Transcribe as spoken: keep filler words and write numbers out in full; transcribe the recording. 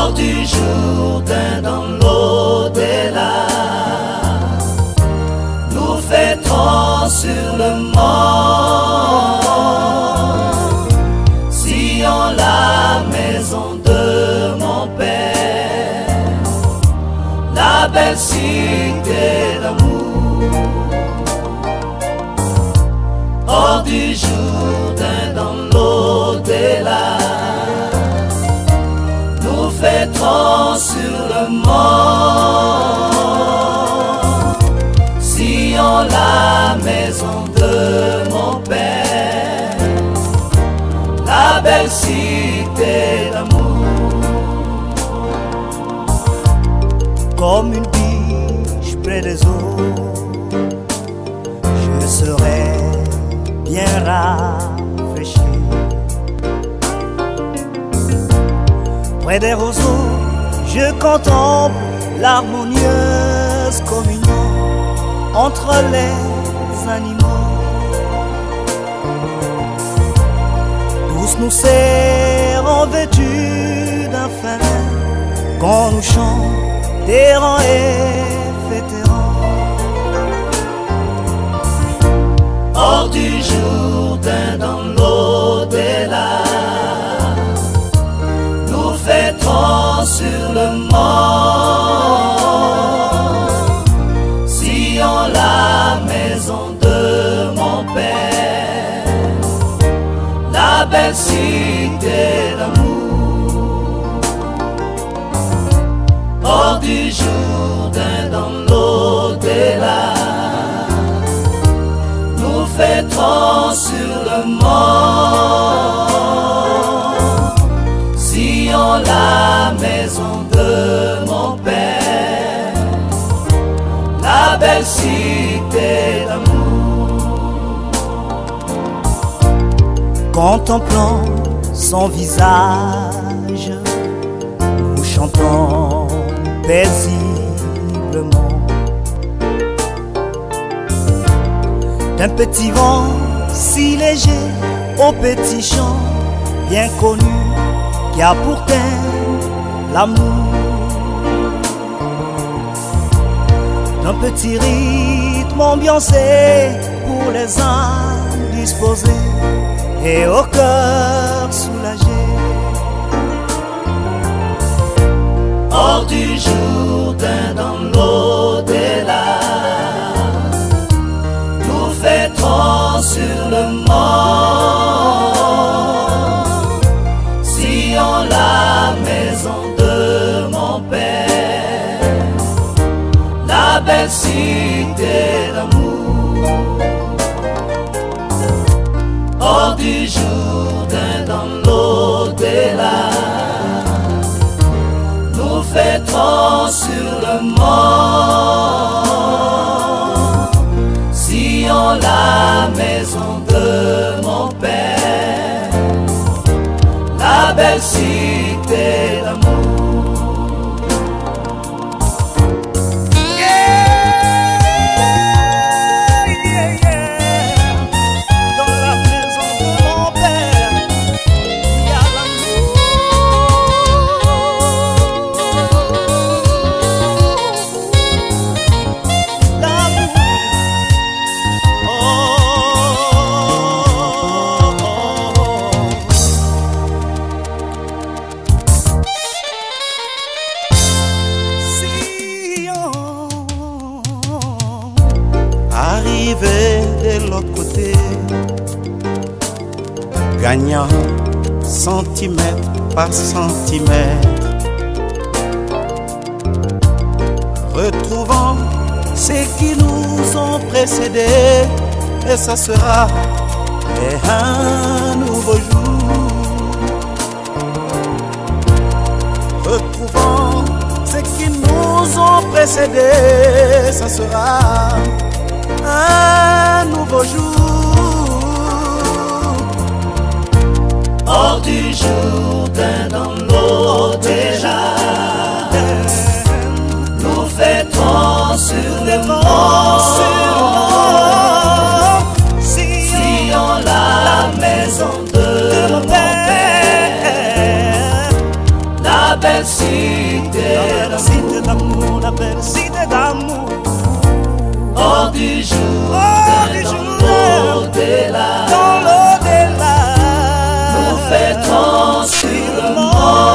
hors du Jourdain dans l'au-delà. Nous fêterons sur le mont Sion, la maison de mon Père, la belle cité d'amour. Hors du Jourdain dans l'au-delà, nous fêterons sur le mont Sion, la maison de mon Père, la belle cité d'amour. Comme une biche près des eaux, je serai bien rafraîchi. Près des roseaux, je contemple l'harmonieuse communion entre les animaux. Tous nous serrons vêtus d'un fin lin, quand nous chantons errants et vétérans. Hors du Jourdain dans l'au-delà, nous fêterons sur le mont Sion, la maison de mon Père, la belle cité d'amour. Hors du Jourdain dans l'au-delà, nous fêterons sur le mont Sion, la maison de mon Père, la belle cité d'amour. Contemplant son visage, nous chantons paisiblement. D'un petit vent si léger au petit chant bien connu qui a pour thème l'amour. D'un petit rythme ambiancé pour les âmes disposées et au cœur soulagé. Hors du Jourdain dans l'au-delà, nous fêterons sur le mont Sion, la maison de mon Père, la belle cité d'amour. Hors du Jourdain dans l'au-delà, nous fêterons sur le mont Sion, la maison de mon Père, la belle cité d'amour. Arrivé de l'autre côté, gagnant centimètre par centimètre, retrouvant ceux qui nous ont précédés, et ça sera un nouveau jour. Retrouvant ceux qui nous ont précédés, ça sera un nouveau jour. Hors du Jourdain dans l'au-delà, nous fêterons sur le mont Sion, la maison de mon Père, la belle cité la belle cité d'amour, la belle cité d'amour. Hors du jour, Hors du dans jour, l'au-delà, dans l'au-delà, nous fêtons sur le monde.